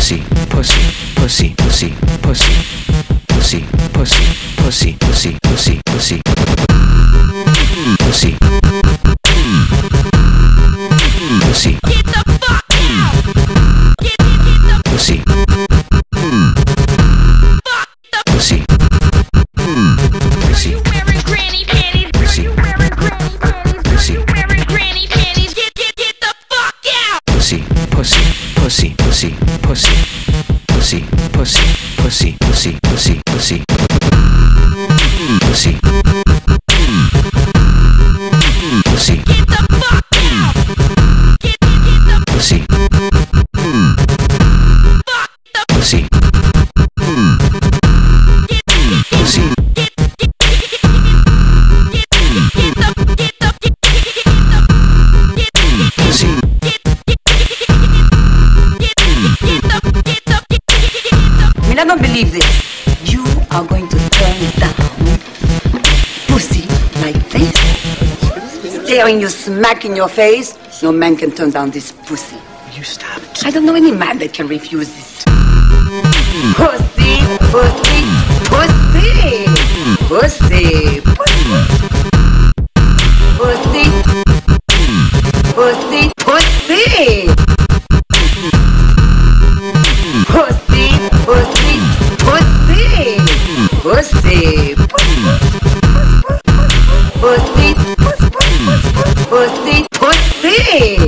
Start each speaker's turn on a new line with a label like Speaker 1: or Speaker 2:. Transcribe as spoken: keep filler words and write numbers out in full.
Speaker 1: pussy, pussy, pussy, pussy, pussy, pussy, pussy, pussy, pussy, pussy, pussy, pussy, pussy. Get the fuck out! Get, get, get the pussy. Fuck the pussy. Pussy. Are you wearing granny panties? Pussy. Are you wearing granny panties? Pussy. Are you wearing granny panties? Get, get, get the fuck out! Pussy, pussy, pussy, pussy, pussy, pussy, pussy, pussy, pussy, pussy, pussy, pussy, pussy. Get the fuck out! Get, get, get the pussy. Fuck the pussy. Get, get, get pussy. Get, get, get, get, get, get, get the, get the, get, get, get, get, get pussy.
Speaker 2: I don't believe this. You are going to turn down pussy like this? Staring you smack in your face? No man can turn down this pussy.
Speaker 3: You stop.
Speaker 2: I don't know any man that can refuse this. Pussy, pussy, pussy, pussy, pussy, pussy, pussy, pussy, pussy, pussy, pussy, pussy, pussy, pussy.